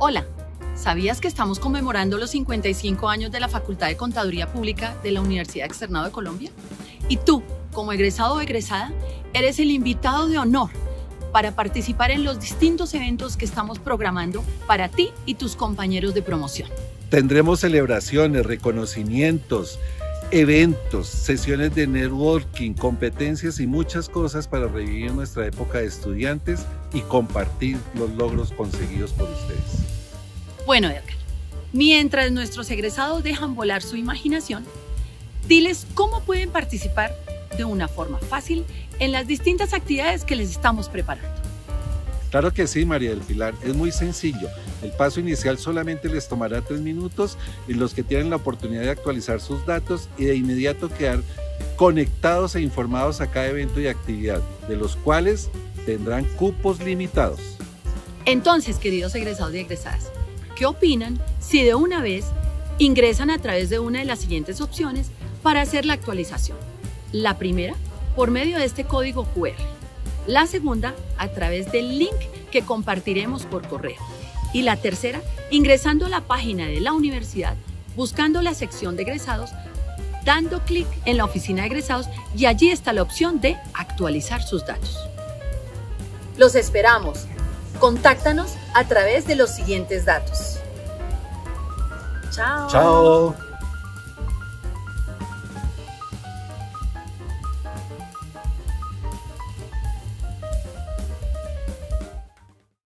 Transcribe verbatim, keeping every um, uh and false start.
Hola, ¿sabías que estamos conmemorando los cincuenta y cinco años de la Facultad de Contaduría Pública de la Universidad Externado de Colombia? Y tú, como egresado o egresada, eres el invitado de honor para participar en los distintos eventos que estamos programando para ti y tus compañeros de promoción. Tendremos celebraciones, reconocimientos, eventos, sesiones de networking, competencias y muchas cosas para revivir nuestra época de estudiantes y compartir los logros conseguidos por ustedes. Bueno, Edgar, mientras nuestros egresados dejan volar su imaginación, diles cómo pueden participar de una forma fácil en las distintas actividades que les estamos preparando. Claro que sí, María del Pilar, es muy sencillo. El paso inicial solamente les tomará tres minutos y los que tienen la oportunidad de actualizar sus datos y de inmediato quedar conectados e informados a cada evento y actividad, de los cuales tendrán cupos limitados. Entonces, queridos egresados y egresadas, ¿qué opinan si de una vez ingresan a través de una de las siguientes opciones para hacer la actualización? La primera, por medio de este código cu erre. La segunda, a través del link que compartiremos por correo. Y la tercera, ingresando a la página de la universidad, buscando la sección de egresados, dando clic en la oficina de egresados y allí está la opción de actualizar sus datos. Los esperamos. Contáctanos a través de los siguientes datos. Chao. Chao.